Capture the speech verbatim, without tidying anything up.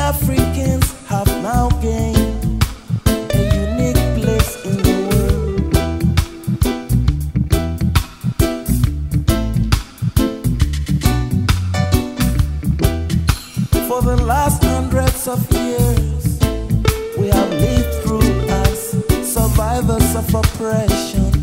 Africans have now gained a unique place in the world. For the last hundreds of years, we have lived through as survivors of oppression.